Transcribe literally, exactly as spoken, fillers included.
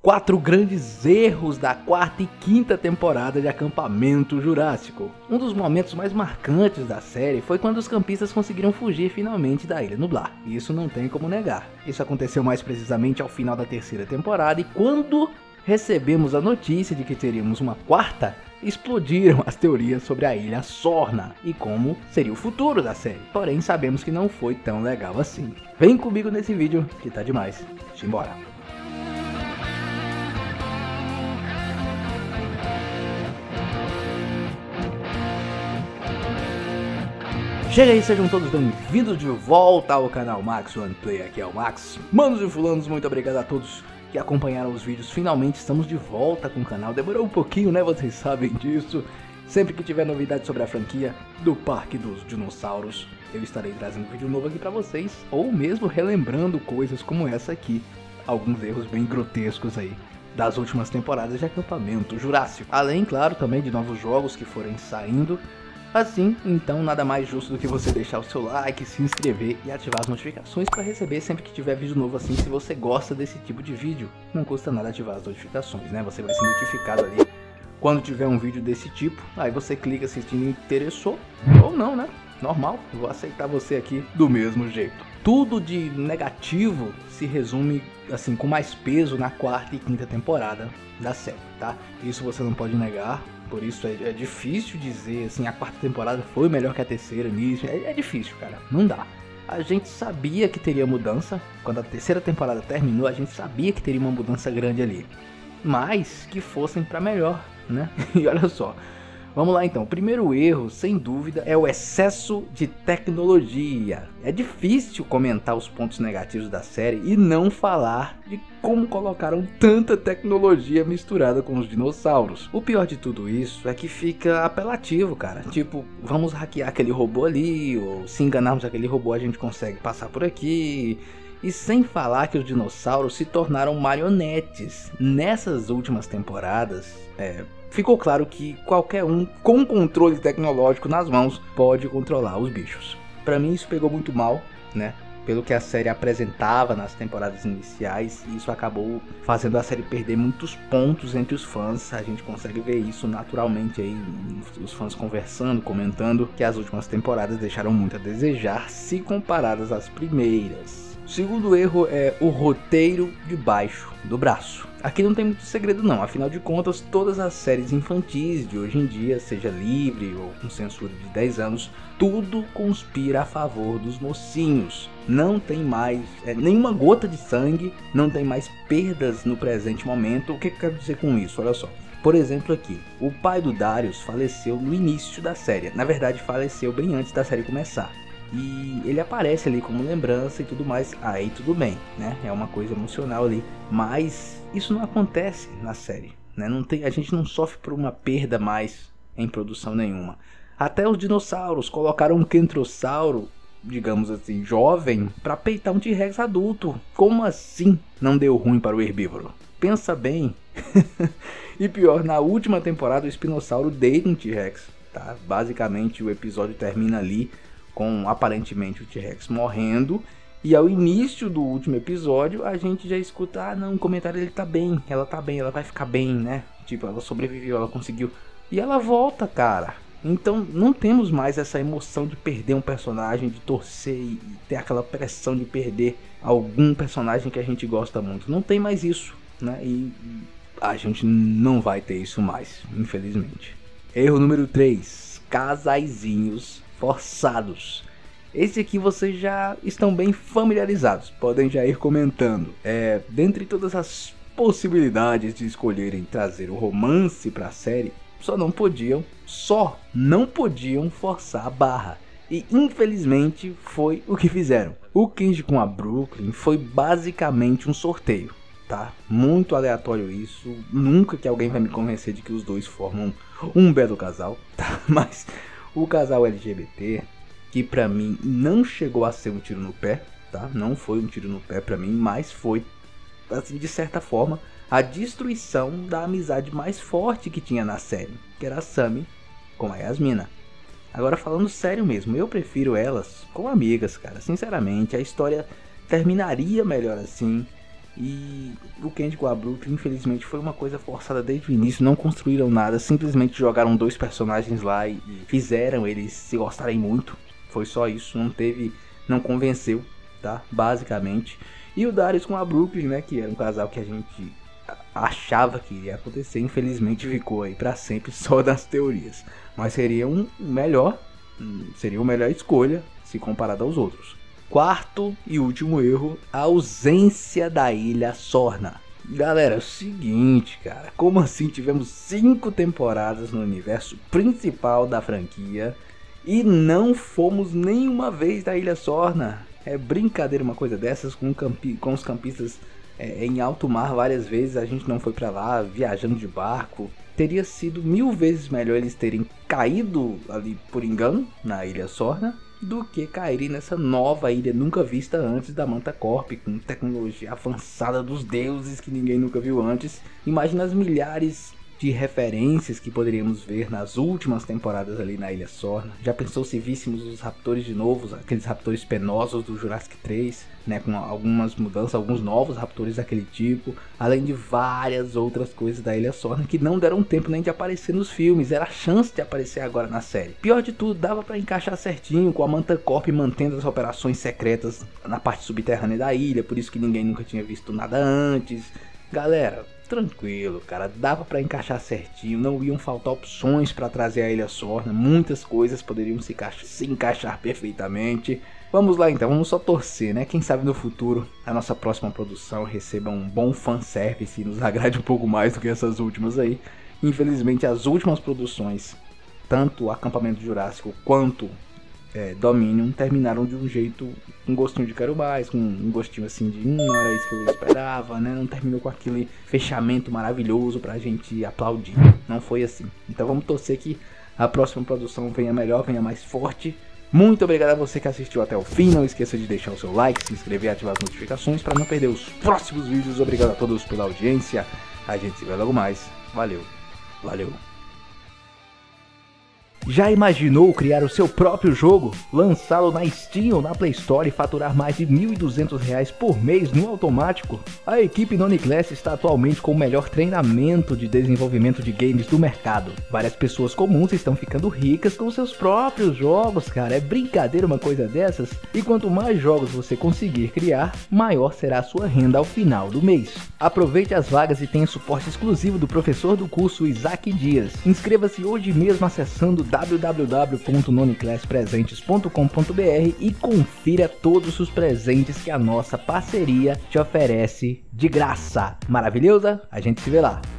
Quatro grandes erros da quarta e quinta temporada de Acampamento Jurássico. Um dos momentos mais marcantes da série foi quando os campistas conseguiram fugir finalmente da Ilha Nublar. Isso não tem como negar. Isso aconteceu mais precisamente ao final da terceira temporada, e quando recebemos a notícia de que teríamos uma quarta, explodiram as teorias sobre a Ilha Sorna e como seria o futuro da série. Porém, sabemos que não foi tão legal assim. Vem comigo nesse vídeo que tá demais. Simbora! Chega aí, sejam todos bem-vindos de volta ao canal Max One Play. Aqui é o Max. Manos e fulanos, muito obrigado a todos que acompanharam os vídeos. Finalmente estamos de volta com o canal. Demorou um pouquinho, né? Vocês sabem disso. Sempre que tiver novidade sobre a franquia do Parque dos Dinossauros, eu estarei trazendo vídeo novo aqui pra vocês, ou mesmo relembrando coisas como essa aqui. Alguns erros bem grotescos aí das últimas temporadas de Acampamento Jurássico. Além, claro, também de novos jogos que forem saindo. Assim, então nada mais justo do que você deixar o seu like, se inscrever e ativar as notificações para receber sempre que tiver vídeo novo assim. Se você gosta desse tipo de vídeo, não custa nada ativar as notificações, né? Você vai ser notificado ali quando tiver um vídeo desse tipo. Aí você clica se te interessou ou não, né? Normal, vou aceitar você aqui do mesmo jeito. Tudo de negativo se resume assim com mais peso na quarta e quinta temporada da série, tá? Isso você não pode negar. Por isso é, é difícil dizer assim, a quarta temporada foi melhor que a terceira nisso. É, é difícil, cara, não dá. A gente sabia que teria mudança. Quando a terceira temporada terminou, a gente sabia que teria uma mudança grande ali. Mas que fossem pra melhor, né? E olha só. Vamos lá então, o primeiro erro, sem dúvida, é o excesso de tecnologia. É difícil comentar os pontos negativos da série e não falar de como colocaram tanta tecnologia misturada com os dinossauros. O pior de tudo isso é que fica apelativo, cara. Tipo, vamos hackear aquele robô ali, ou se enganarmos aquele robô a gente consegue passar por aqui. E sem falar que os dinossauros se tornaram marionetes. Nessas últimas temporadas, é... ficou claro que qualquer um com controle tecnológico nas mãos pode controlar os bichos. Pra mim isso pegou muito mal, né? Pelo que a série apresentava nas temporadas iniciais, e isso acabou fazendo a série perder muitos pontos entre os fãs. A gente consegue ver isso naturalmente aí, os fãs conversando, comentando que as últimas temporadas deixaram muito a desejar se comparadas às primeiras. O segundo erro é o roteiro debaixo do braço. Aqui não tem muito segredo não, afinal de contas todas as séries infantis de hoje em dia, seja livre ou com censura de dez anos, tudo conspira a favor dos mocinhos. Não tem mais é, nenhuma gota de sangue, não tem mais perdas no presente momento. O que eu quero dizer com isso? Olha só. Por exemplo aqui, o pai do Darius faleceu no início da série, na verdade faleceu bem antes da série começar. E ele aparece ali como lembrança e tudo mais, aí tudo bem, né? É uma coisa emocional ali, mas isso não acontece na série, né? Não tem, a gente não sofre por uma perda mais em produção nenhuma. Até os dinossauros colocaram um Kentrossauro, digamos assim, jovem, para peitar um T-Rex adulto. Como assim não deu ruim para o herbívoro? Pensa bem. E pior, na última temporada o Espinossauro deita um T-Rex, tá? Basicamente o episódio termina ali com aparentemente o T-Rex morrendo, e ao início do último episódio a gente já escuta, ah não, o comentário ele tá bem, ela tá bem, ela vai ficar bem, né? Tipo, ela sobreviveu, ela conseguiu, e ela volta, cara. Então não temos mais essa emoção de perder um personagem, de torcer e ter aquela pressão de perder algum personagem que a gente gosta muito. Não tem mais isso, né? E a gente não vai ter isso mais, infelizmente. Erro número três, casaizinhos forçados. Esse aqui vocês já estão bem familiarizados, podem já ir comentando. É, dentre todas as possibilidades de escolherem trazer o romance para a série, só não podiam, só não podiam forçar a barra. E infelizmente foi o que fizeram. O Kenji com a Brooklyn foi basicamente um sorteio, tá? Muito aleatório isso. Nunca que alguém vai me convencer de que os dois formam um belo casal, tá? Mas o casal L G B T, que pra mim não chegou a ser um tiro no pé, tá? Não foi um tiro no pé pra mim, mas foi, assim, de certa forma, a destruição da amizade mais forte que tinha na série, que era a Sammy com a Yasmina. Agora falando sério mesmo, eu prefiro elas como amigas, cara. Sinceramente, a história terminaria melhor assim. E o Candy com a Brooklyn, infelizmente, foi uma coisa forçada desde o início. Não construíram nada, simplesmente jogaram dois personagens lá e fizeram eles se gostarem muito. Foi só isso, não teve, não convenceu, tá? Basicamente. E o Darius com a Brooklyn, né, que era um casal que a gente achava que iria acontecer, infelizmente ficou aí pra sempre só das teorias. Mas seria um melhor, seria uma melhor escolha se comparado aos outros. Quarto e último erro, a ausência da Ilha Sorna. Galera, é o seguinte, cara, como assim tivemos cinco temporadas no universo principal da franquia e não fomos nenhuma vez da Ilha Sorna? É brincadeira uma coisa dessas, com, campi com os campistas é, em alto mar várias vezes, a gente não foi pra lá, viajando de barco. Teria sido mil vezes melhor eles terem caído ali por engano na Ilha Sorna do que caírem nessa nova ilha nunca vista antes da Manta Corp, com tecnologia avançada dos deuses que ninguém nunca viu antes. Imagina as milhares de referências que poderíamos ver nas últimas temporadas ali na Ilha Sorna. Já pensou se víssemos os raptores de novo, aqueles raptores penosos do Jurassic três, né, com algumas mudanças, alguns novos raptores daquele tipo, além de várias outras coisas da Ilha Sorna que não deram tempo nem de aparecer nos filmes, era a chance de aparecer agora na série. Pior de tudo, dava pra encaixar certinho com a Manta Corp mantendo as operações secretas na parte subterrânea da ilha, por isso que ninguém nunca tinha visto nada antes. Galera, tranquilo, cara, dava pra encaixar certinho, não iam faltar opções pra trazer a Ilha Sorna, muitas coisas poderiam se, encaixar, se encaixar perfeitamente. Vamos lá então, vamos só torcer, né? Quem sabe no futuro a nossa próxima produção receba um bom fanservice e nos agrade um pouco mais do que essas últimas aí. Infelizmente as últimas produções, tanto o Acampamento Jurássico quanto é, Dominion, terminaram de um jeito, um gostinho de quero mais, com um gostinho assim de hum, não era isso que eu esperava, né? Não terminou com aquele fechamento maravilhoso pra gente aplaudir, não foi assim. Então vamos torcer que a próxima produção venha melhor, venha mais forte. Muito obrigado a você que assistiu até o fim, não esqueça de deixar o seu like, se inscrever e ativar as notificações para não perder os próximos vídeos. Obrigado a todos pela audiência, a gente se vê logo mais, valeu, valeu. Já imaginou criar o seu próprio jogo, lançá-lo na Steam ou na Play Store e faturar mais de mil e duzentos reais por mês no automático? A equipe Noniclass está atualmente com o melhor treinamento de desenvolvimento de games do mercado. Várias pessoas comuns estão ficando ricas com seus próprios jogos, cara, é brincadeira uma coisa dessas? E quanto mais jogos você conseguir criar, maior será a sua renda ao final do mês. Aproveite as vagas e tenha suporte exclusivo do professor do curso Isaac Dias. Inscreva-se hoje mesmo acessando w w w ponto noniclass presentes ponto com ponto b r e confira todos os presentes que a nossa parceria te oferece de graça. Maravilhosa? A gente se vê lá.